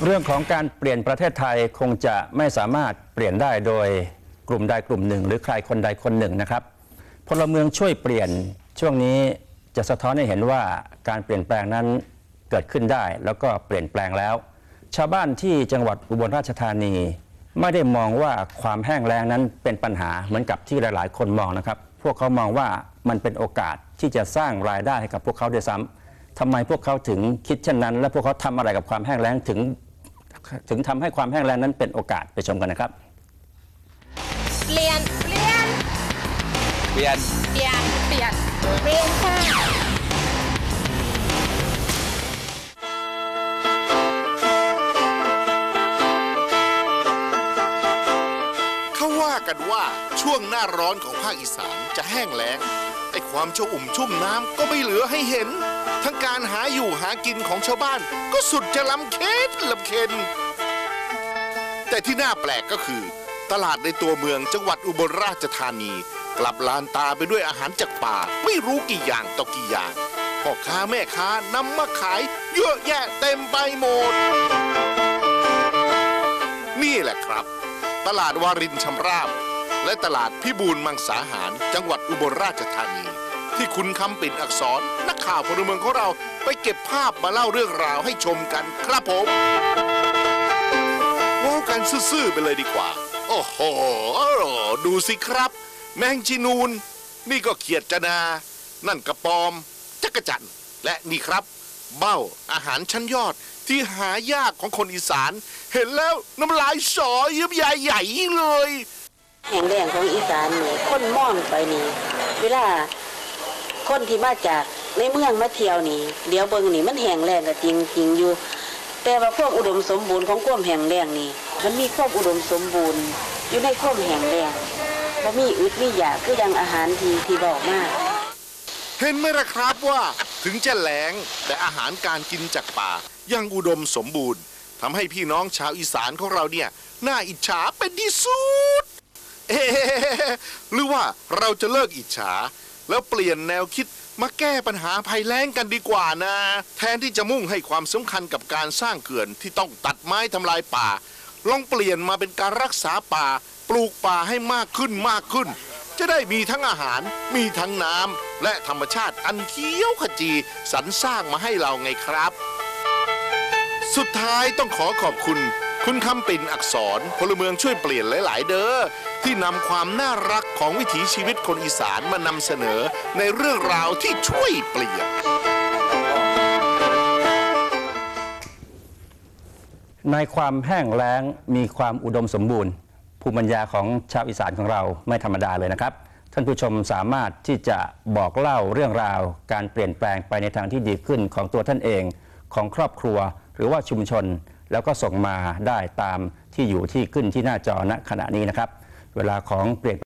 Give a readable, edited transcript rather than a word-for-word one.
เรื่องของการเปลี่ยนประเทศไทยคงจะไม่สามารถเปลี่ยนได้โดยกลุ่มใดกลุ่มหนึ่งหรือใครคนใดคนหนึ่งนะครับพลเมืองช่วยเปลี่ยนช่วงนี้จะสะท้อนให้เห็นว่าการเปลี่ยนแปลงนั้นเกิดขึ้นได้แล้วก็เปลี่ยนแปลงแล้วชาวบ้านที่จังหวัดอุบลราชธานีไม่ได้มองว่าความแห้งแล้งนั้นเป็นปัญหาเหมือนกับที่หลายๆคนมองนะครับพวกเขามองว่ามันเป็นโอกาสที่จะสร้างรายได้ให้กับพวกเขาด้วยซ้ำทำไมพวกเขาถึงคิดเช่นนั้นและพวกเขาทำอะไรกับความแห้งแล้งถึงทำให้ความแห้งแล้งนั้นเป็นโอกาสไปชมกันนะครับเปลี่ยนค่ะเขาว่ากันว่าช่วงหน้าร้อนของภาคอีสานจะแห้งแล้งไอ้ความชุ่มน้ำก็ไม่เหลือให้เห็นทั้งการหาอยู่หากินของชาวบ้านก็สุดจะลำเค็นแต่ที่น่าแปลกก็คือตลาดในตัวเมืองจังหวัดอุบลราชธานีกลับลานตาไปด้วยอาหารจากป่าไม่รู้กี่อย่างต่อกี่อย่างพ่อค้าแม่ค้านำมาขายเยอะแยะเต็มไปหมดนี่แหละครับตลาดวารินชำราบและตลาดพิบูลมังสาหารจังหวัดอุบลราชธานีที่คุณคำปิ่นอักษรนักข่าวพลเมืองของเราไปเก็บภาพมาเล่าเรื่องราวให้ชมกันครับผมว้าวกันซื่อๆไปเลยดีกว่าโอ้โหดูสิครับแมงจีนูนนี่ก็เขียดจนานั่นกระปอมจักจั่นและนี่ครับเบ้าอาหารชั้นยอดที่หายากของคนอีสานเห็นแล้วน้ำลายสอยิ้มใหญ่ๆเลยแห่งแรงของอีสานนี่คนมองไปนี่เวลาคนที่มาจากในเมืองมาเที่ยวนี่เดี๋ยวเบิ่งนี่มันแห่งแรงก็จริงอยู่แต่ว่าความอุดมสมบูรณ์ของความแห่งแรงนี่มันมีความอุดมสมบูรณ์อยู่ในความแห่งแรงบ่มีอึดมีอยากคืออย่างอาหารที่บอกมากเห็นไหมล่ะครับว่าถึงจะแล้งแต่อาหารการกินจากป่ายังอุดมสมบูรณ์ทำให้พี่น้องชาวอีสานของเราเนี่ยน่าอิจฉาเป็นที่สุดหรือว่าเราจะเลิกอิจฉาแล้วเปลี่ยนแนวคิดมาแก้ปัญหาภัยแล้งกันดีกว่านะแทนที่จะมุ่งให้ความสำคัญกับการสร้างเขื่อนที่ต้องตัดไม้ทำลายป่าลองเปลี่ยนมาเป็นการรักษาป่าปลูกป่าให้มากขึ้นจะได้มีทั้งอาหารมีทั้งน้ำและธรรมชาติอันเขียวขจีสรรสร้างมาให้เราไงครับสุดท้ายต้องขอบคุณคุณคำปิ่นอักษรพลเมืองช่วยเปลี่ยนหลายๆเด้อที่นำความน่ารักของวิถีชีวิตคนอีสานมานำเสนอในเรื่องราวที่ช่วยเปลี่ยนในความแห้งแล้งมีความอุดมสมบูรณ์ภูมิปัญญาของชาวอีสานของเราไม่ธรรมดาเลยนะครับท่านผู้ชมสามารถที่จะบอกเล่าเรื่องราวการเปลี่ยนแปลงไปในทางที่ดีขึ้นของตัวท่านเองของครอบครัวหรือว่าชุมชนแล้วก็ส่งมาได้ตามที่อยู่ที่ขึ้นที่หน้าจอณขณะนี้นะครับเวลาของเปลี่ยน